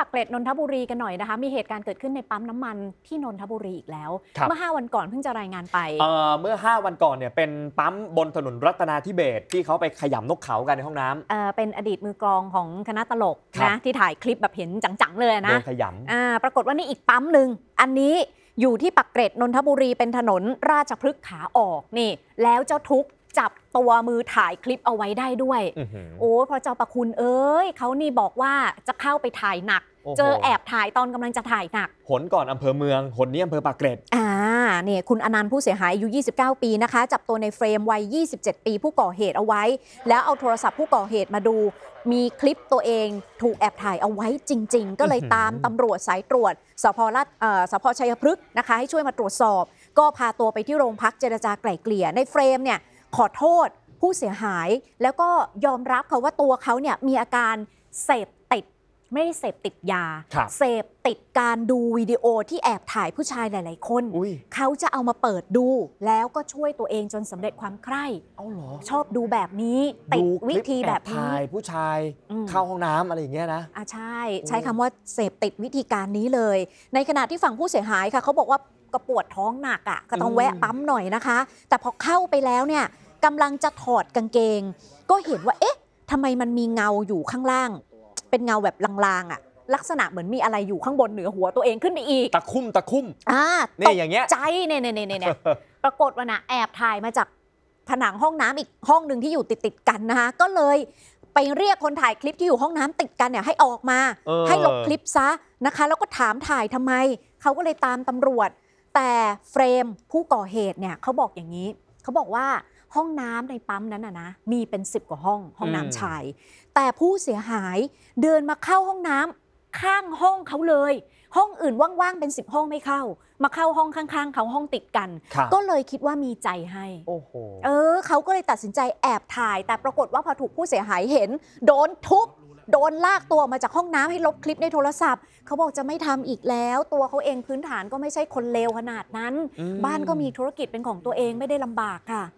ากเกร็ดนนทบุรีกันหน่อยนะคะมีเหตุการณ์เกิดขึ้นในปั๊มน้ำมันที่นนทบุรีอีกแล้วเมื่อ5 วันก่อนเพิ่งจะรายงานไปเมื่อ5 วันก่อนเนี่ยเป็นปั๊มบนถนนรัตนาธิเบศรที่เขาไปขยำนกเขากันในห้องน้ำเป็นอดีตมือกลองของคณะตลกนะที่ถ่ายคลิปแบบเห็นจังๆเลยนะขยำปรากฏว่านี่อีกปั๊มหนึ่งอันนี้อยู่ที่ปากเกร็ดนนทบุรีเป็นถนนราชพฤกษ์ขาออกนี่แล้วเจ้าทุกข์จับตัวมือถ่ายคลิปเอาไว้ได้ด้วยโอ้พระเจ้าประคุณเขานี่บอกว่าจะเข้าไปถ่ายหนักเจอแอบถ่ายตอนกำลังจะถ่ายหนักหนก่อนอำเภอเมืองหนนี้อำเภอปากเกร็ดเนี่ยคุณอนันต์ผู้เสียหายอายุ29 ปีนะคะจับตัวในเฟรมวัย27 ปีผู้ก่อเหตุเอาไว้แล้วเอาโทรศัพท์ผู้ก่อเหตุมาดูมีคลิปตัวเองถูกแอบถ่ายเอาไว้จริงๆก็เลยตามตำรวจสายตรวจสพชัยพฤกษ์นะคะให้ช่วยมาตรวจสอบก็พาตัวไปที่โรงพักเจรจาไกล่เกลี่ยในเฟรมเนี่ยขอโทษผู้เสียหายแล้วก็ยอมรับค่ะว่าตัวเขาเนี่ยมีอาการเสพติดไม่ได้เสพติดยาเสพติดการดูวิดีโอที่แอบถ่ายผู้ชายหลายๆคนเขาจะเอามาเปิดดูแล้วก็ช่วยตัวเองจนสำเร็จความใคร่ชอบดูแบบนี้ติดวิธีแบบนี้ถ่ายผู้ชายเข้าห้องน้ำอะไรอย่างเงี้ยนะใช้คำว่าเสพติดวิธีการนี้เลยในขณะที่ฝั่งผู้เสียหายค่ะเขาบอกว่าก็ปวดท้องหนักก็ต้องแวะปั๊มหน่อยนะคะแต่พอเข้าไปแล้วเนี่ยกำลังจะถอดกางเกงก็เห็นว่าเอ๊ะทำไมมันมีเงาอยู่ข้างล่างเป็นเงาแบบลางๆลักษณะเหมือนมีอะไรอยู่ข้างบนเหนือหัวตัวเองขึ้นไปอีกตะคุ่มนี่อย่างเงี้ยใจเนี่ยปรากฏว่านะแอบถ่ายมาจากผนังห้องน้ำอีกห้องหนึ่งที่อยู่ติดกันนะคะก็เลยไปเรียกคนถ่ายคลิปที่อยู่ห้องน้ำติดกันเนี่ยให้ออกมาให้ลบคลิปซะนะคะแล้วก็ถามถ่ายทำไมเขาก็เลยตามตำรวจแต่เฟรมผู้ก่อเหตุเนี่ยเขาบอกอย่างนี้เขาบอกว่าห้องน้ำในปั๊มนั้นนะมีเป็น10 กว่าห้องน้ำชายแต่ผู้เสียหายเดินมาเข้าห้องน้ำข้างห้องเขาเลยห้องอื่นว่างๆเป็น10 ห้องไม่เข้ามาเข้าห้องข้างๆเขาห้องติดกันก็เลยคิดว่ามีใจให้เขาก็เลยตัดสินใจแอบถ่ายแต่ปรากฏว่าพอถูกผู้เสียหายเห็นโดนทุบโดนลากตัวมาจากห้องน้ำให้ลบคลิปในโทรศัพท์เขาบอกจะไม่ทำอีกแล้วตัวเขาเองพื้นฐานก็ไม่ใช่คนเลวขนาดนั้นบ้านก็มีธุรกิจเป็นของตัวเองไม่ได้ลำบากค่ะ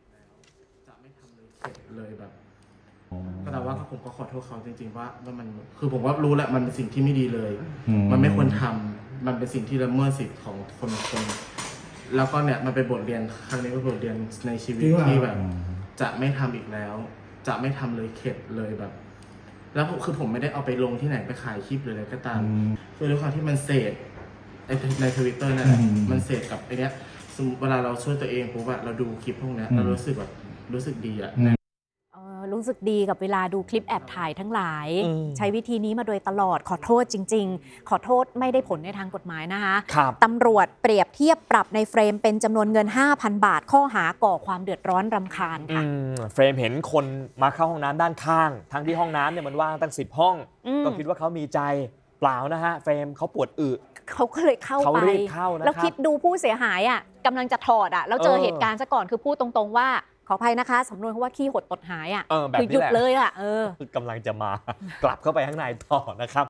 เลยแบบแต่ว่าผมก็ขอโทษเขาจริงๆว่ามันคือผมว่ารู้แหละมันเป็นสิ่งที่ไม่ดีเลยมันไม่ควรทำมันเป็นสิ่งที่ละเมิดสิทธิ์ของคนแล้วก็เนี่ยมันเป็นบทเรียนครั้งนี้เป็นบทเรียนในชีวิตที่แบบจะไม่ทำอีกแล้วจะไม่ทำเลยเข็ดเลยแบบแล้วคือผมไม่ได้เอาไปลงที่ไหนไปขายคลิปหรืออะไรก็ตามคือด้วยความที่มันเสพในทวิตเตอร์นั่นแหละมันเสพกับไอ้นี้เวลาเราช่วยตัวเองปุ๊บอะเราดูคลิปพวกนี้เรารู้สึกแบบรู้สึกดีอะรู้สึกดีกับเวลาดูคลิปแอบถ่ายทั้งหลายใช้วิธีนี้มาโดยตลอดขอโทษจริงๆขอโทษไม่ได้ผลในทางกฎหมายนะคะตำรวจเปรียบเทียบปรับในเฟรมเป็นจำนวนเงิน 5,000 บาทข้อหาก่อความเดือดร้อนรำคาญค่ะเฟรมเห็นคนมาเข้าห้องน้ำด้านข้างทั้งที่ห้องน้ำเนี่ยมันว่างตั้ง10 ห้องก็คิดว่าเขามีใจเปล่านะฮะเฟรมเขาปวดอึเขาก็เลยเข้าไปแล้วคิดดูผู้เสียหายกำลังจะถอดแล้วเจอเหตุการณ์ซะก่อนคือพูดตรงๆว่าขออภัยนะคะสำนวนเขาว่าขี้หดตดหายคือหยุดเลยคือกำลังจะมากลับเข้าไปข้างในต่อนะครับ